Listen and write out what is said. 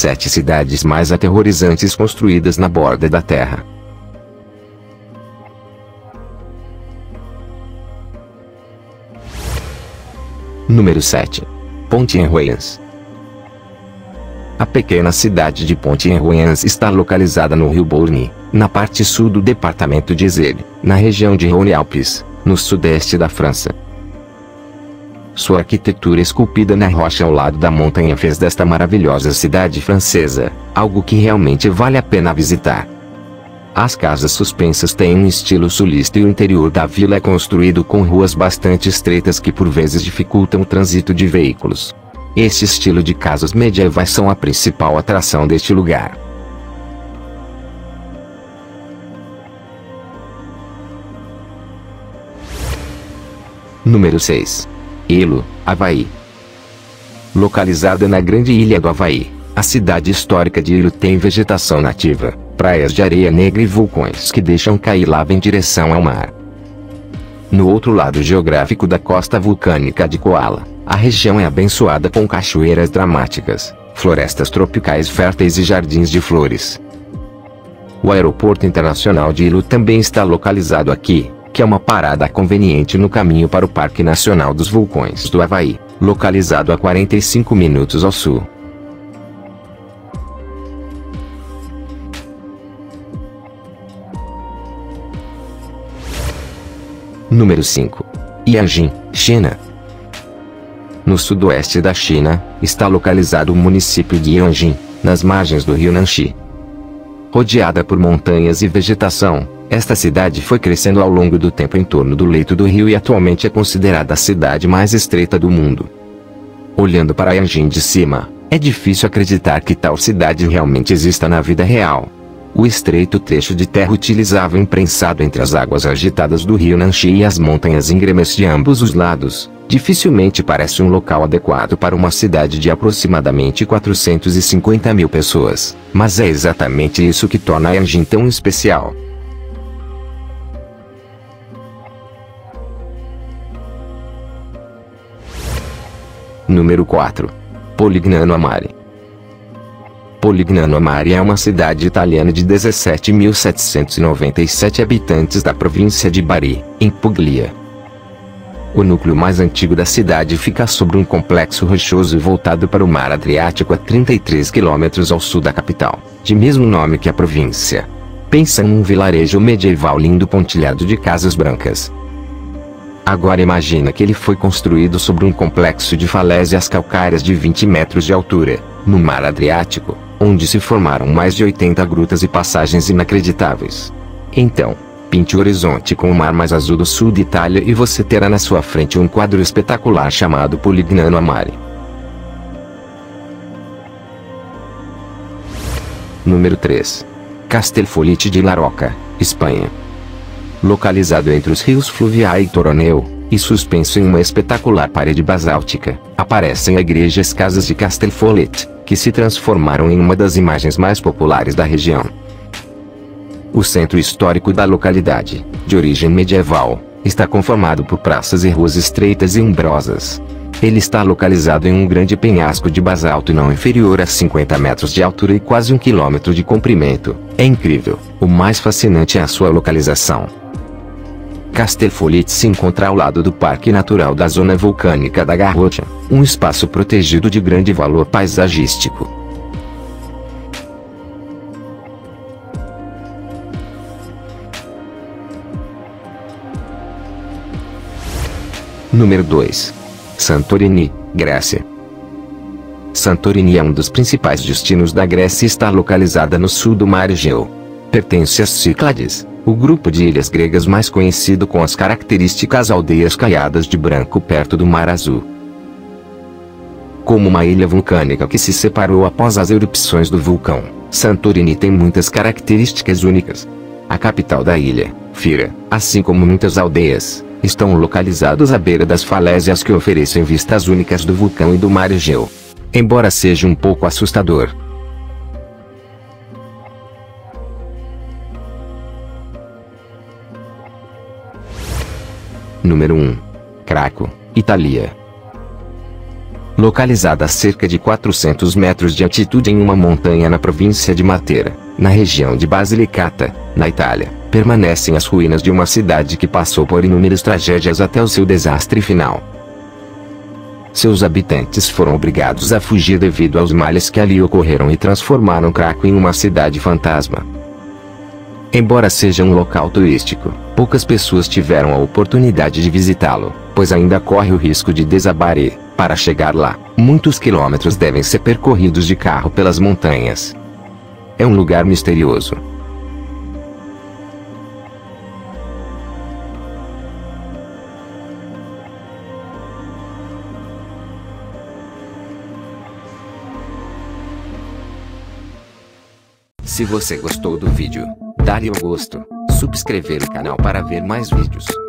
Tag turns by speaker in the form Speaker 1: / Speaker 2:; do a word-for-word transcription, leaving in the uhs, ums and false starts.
Speaker 1: sete cidades mais aterrorizantes construídas na borda da Terra. Número sete. Pont-en-Ruins. A pequena cidade de Pont-en-Ruins está localizada no rio Bourne, na parte sul do departamento de Isère, na região de Rhône-Alpes, no sudeste da França. Sua arquitetura esculpida na rocha ao lado da montanha fez desta maravilhosa cidade francesa algo que realmente vale a pena visitar. As casas suspensas têm um estilo sulista e o interior da vila é construído com ruas bastante estreitas que por vezes dificultam o trânsito de veículos. Este estilo de casas medievais são a principal atração deste lugar. Número seis. Hilo, Havaí. Localizada na grande ilha do Havaí, a cidade histórica de Hilo tem vegetação nativa, praias de areia negra e vulcões que deixam cair lava em direção ao mar. No outro lado geográfico da costa vulcânica de Koala, a região é abençoada com cachoeiras dramáticas, florestas tropicais férteis e jardins de flores. O Aeroporto Internacional de Hilo também está localizado aqui, que é uma parada conveniente no caminho para o Parque Nacional dos Vulcões do Havaí, localizado a quarenta e cinco minutos ao sul. Número cinco. Yanjin, China. No sudoeste da China, está localizado o município de Yanjin, nas margens do rio Nanxi. Rodeada por montanhas e vegetação, esta cidade foi crescendo ao longo do tempo em torno do leito do rio e atualmente é considerada a cidade mais estreita do mundo. Olhando para Yanjin de cima, é difícil acreditar que tal cidade realmente exista na vida real. O estreito trecho de terra utilizável imprensado entre as águas agitadas do rio Nanxi e as montanhas íngremes de ambos os lados, dificilmente parece um local adequado para uma cidade de aproximadamente quatrocentas e cinquenta mil pessoas, mas é exatamente isso que torna Yanjin tão especial. Número quatro. Polignano a Mare. Polignano a Mare é uma cidade italiana de dezessete mil setecentos e noventa e sete habitantes da província de Bari, em Puglia. O núcleo mais antigo da cidade fica sobre um complexo rochoso voltado para o mar Adriático a trinta e três quilômetros ao sul da capital, de mesmo nome que a província. Pensa em um vilarejo medieval lindo pontilhado de casas brancas. Agora imagina que ele foi construído sobre um complexo de falésias calcárias de vinte metros de altura, no mar Adriático, onde se formaram mais de oitenta grutas e passagens inacreditáveis. Então, pinte o horizonte com o mar mais azul do sul de Itália e você terá na sua frente um quadro espetacular chamado Polignano a Mare. Número três. Castellfollit de La Roca, Espanha. Localizado entre os rios Fluvià e Toroneu, e suspenso em uma espetacular parede basáltica, aparecem igrejas casas de Castellfollit, que se transformaram em uma das imagens mais populares da região. O centro histórico da localidade, de origem medieval, está conformado por praças e ruas estreitas e umbrosas. Ele está localizado em um grande penhasco de basalto não inferior a cinquenta metros de altura e quase um quilômetro de comprimento. É incrível. O mais fascinante é a sua localização. Castellfollit se encontra ao lado do Parque Natural da Zona Vulcânica da Garrocha, um espaço protegido de grande valor paisagístico. Número dois. Santorini, Grécia. Santorini é um dos principais destinos da Grécia e está localizada no sul do Mar Egeu. Pertence às Cíclades, o grupo de ilhas gregas mais conhecido com as características aldeias caiadas de branco perto do Mar Azul. Como uma ilha vulcânica que se separou após as erupções do vulcão, Santorini tem muitas características únicas. A capital da ilha, Fira, assim como muitas aldeias, estão localizados à beira das falésias que oferecem vistas únicas do vulcão e do Mar Egeu. Embora seja um pouco assustador. Número um. Craco, Itália. Localizada a cerca de quatrocentos metros de altitude em uma montanha na província de Matera, na região de Basilicata, na Itália, permanecem as ruínas de uma cidade que passou por inúmeras tragédias até o seu desastre final. Seus habitantes foram obrigados a fugir devido aos males que ali ocorreram e transformaram Craco em uma cidade fantasma. Embora seja um local turístico, poucas pessoas tiveram a oportunidade de visitá-lo, pois ainda corre o risco de desabar e, para chegar lá, muitos quilômetros devem ser percorridos de carro pelas montanhas. É um lugar misterioso. Se você gostou do vídeo, dá-lhe o gosto, subscrever o canal para ver mais vídeos.